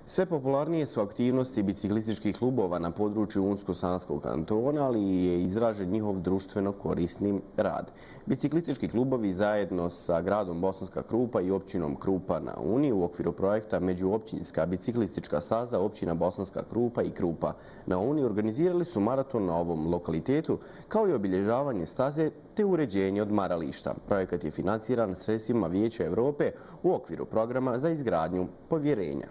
Sve popularnije su aktivnosti biciklističkih klubova na području Unsko-Sanskog kantona, ali je izražen njihov društveno korisni rad. Biciklistički klubovi zajedno sa gradom Bosanska Krupa i općinom Krupa na Uni u okviru projekta Međuopćinska biciklistička staza općina Bosanska Krupa i Krupa na Uni organizirali su maraton na ovom lokalitetu, kao i obilježavanje staze te uređenje odmarališta. Projekat je financiran sredstvima Vijeća Evrope u okviru programa za izgradnju povjerenja.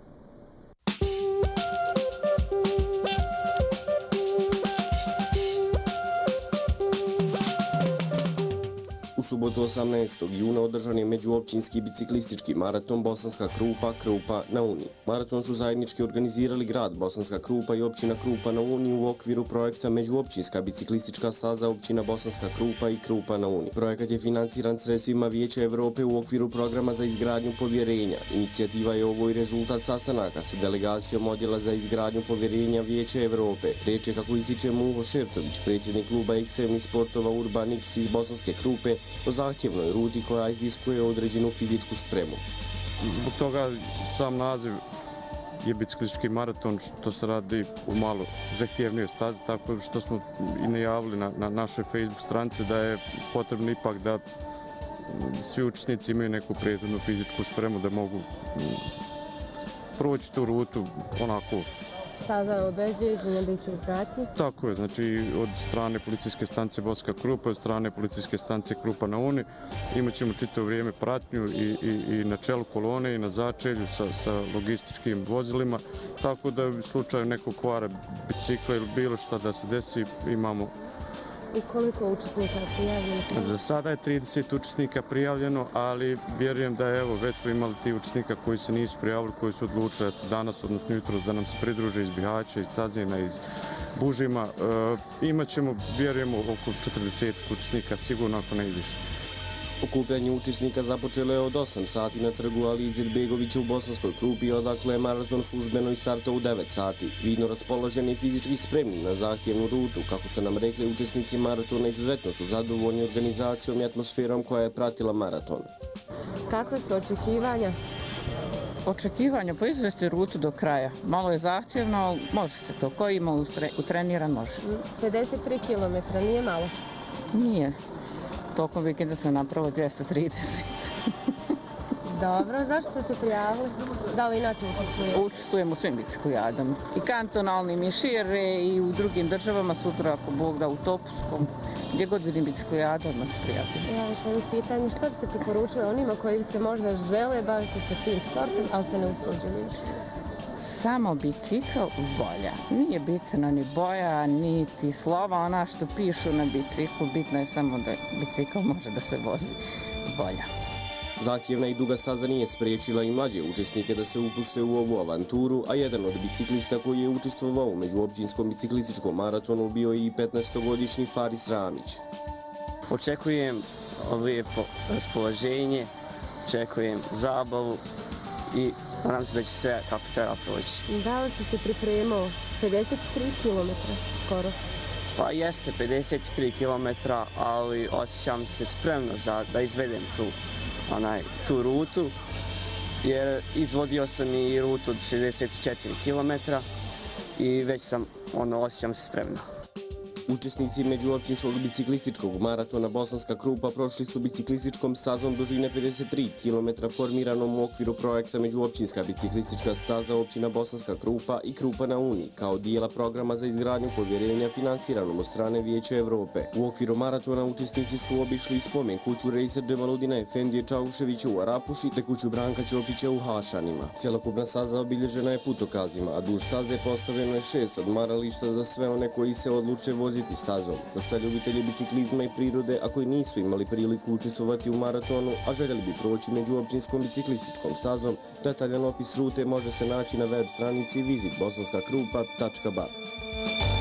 U subotu 18. juna održan je međuopćinski biciklistički maraton Bosanska Krupa, Krupa na Uni. Maraton su zajednički organizirali grad Bosanska Krupa i općina Krupa na Uni u okviru projekta Međuopćinska biciklistička staza općina Bosanska Krupa i Krupa na Uni. Projekat je financiran sredstvima Vijeća Evrope u okviru programa za izgradnju povjerenja. Inicijativa je ovo i rezultat sastanaka sa delegacijom odjela za izgradnju povjerenja Vijeća Evrope. Riječ je, kako ističe Muho Šertović, predsjednik kluba ekstremnih sportova Urban X iz Bosanske Krupe, o zahtjevnoj ruti koja iziskuje određenu fizičku spremu. Zbog toga sam naziv je biciklistički maraton, što se radi u malo zahtjevnijoj stazi, tako što smo i najavili na našoj Facebook stranici da je potrebno ipak da svi učesnici imaju neku prethodnu fizičku spremu da mogu proći tu rutu onako. Staza je obezbijeđena, bit će u pratnji? Tako je, znači od strane policijske stanice Bosanska Krupa, od strane policijske stanice Krupa na Uni. Imat ćemo čitavo vrijeme pratnju i na čelu kolone i na začelju sa logističkim vozilima, tako da u slučaju nekog kvara bicikla ili bilo šta da se desi imamo. I koliko učesnika je prijavljeno? Za sada je 30 učesnika prijavljeno, ali vjerujem da je, već smo imali ti učesnika koji se nisu prijavili, koji su odlučili danas, odnosno jutros, da nam se pridruže iz Bihaća, iz Cazina, iz Bužima. Imaćemo, vjerujemo, oko 40 učesnika, sigurno ako ne i više. Okupljanje učesnika započelo je od 8 sati na trgu Ali Izetbegovića u Bosanskoj Krupi, odakle je maraton službeno i startao u 9 sati. Vidno raspoloženi i fizički spremni na zahtjevnu rutu. Kako su nam rekli, učesnici maratona izuzetno su zadovoljni organizacijom i atmosferom koja je pratila maraton. Kakve su očekivanja? Očekivanja, pa izvesti rutu do kraja. Malo je zahtjevno, može se to. Ko ima utreniran, može. 53 km, nije malo? Nije. Tokom vikenda sam napravila 230. Dobro, zašto ste se prijavili? Da li inače učestvujete? Učestvujem u svim biciklijadama. I kantonalnim, i šire, i u drugim državama, sutra ako Bog da u Topuskom. Gdje god vidim biciklijadu, odmah se prijavljam. Ja još jedno pitanje, što biste preporučili onima koji se možda žele baviti sa tim sportom, ali se ne usuđuju još? Samo bicikl, volja. Nije bitna ni boja, niti slova, ona što pišu na biciklu. Bitno je samo da bicikl može da se vozi. Volja. Zahtjevna i duga staza nije spriječila i mlađe učesnike da se upuste u ovu avanturu, a jedan od biciklista koji je učestvovao u međuopćinskom biciklističkom maratonu bio i 15-godišnji Faris Ramić. Očekujem lijepo raspoloženje, očekujem zabavu i nadam se da će sve kako treba proći. Da li si se pripremao? 53 km skoro. Pa jeste 53 km, ali osjećam se spremno da izvedem tu rutu, jer izvodio sam i rutu od 64 km i već osjećam se spremno. Učesnici međuopćinskog biciklističkog maratona Bosanska Krupa prošli su biciklističkom stazom dužine 53 km formiranom u okviru projekta Međuopćinska biciklistička staza općina Bosanska Krupa i Krupa na Uni, kao dijela programa za izgradnju povjerenja financiranom od strane Vijeća Evrope. U okviru maratona učesnici su obišli spomen kuću Rejsa Džemaludina Efendije Čauševića u Arapuši te kuću Branka Ćopića u Hašanima. Cjelokupna staza obilježena je putokazima, a duž staze postavljeno je 6 odmarališta za sve one koji se odluče voziti stazom. Za sve ljubitelje biciklizma i prirode, a koji nisu imali priliku učestvovati u maratonu, a željeli bi proći međuopćinskom biciklističkom stazom, detaljan opis rute može se naći na web stranici visitbosanskakrupa.ba.